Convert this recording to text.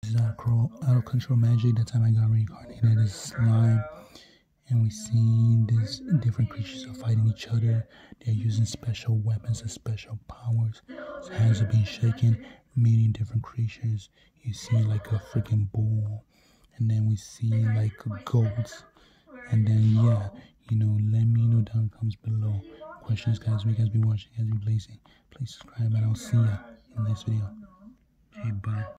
This is out of control magic. That time I got reincarnated as slime. And we see these different creatures are fighting each other. They're using special weapons and special powers. His hands are being shaken, meeting different creatures. You see like a freaking bull. And then we see like goats. And then yeah, let me know down in the comments below. Questions, guys, we guys be watching, guys be blazing. Please subscribe and I'll see ya in the next video. Okay, bye.